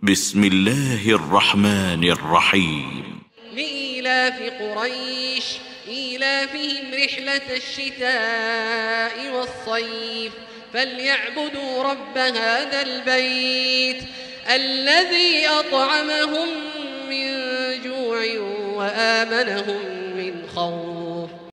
بسم الله الرحمن الرحيم. لإيلاف قريش إيلافهم رحلة الشتاء والصيف فليعبدوا رب هذا البيت الذي أطعمهم من جوع وآمنهم من خوف.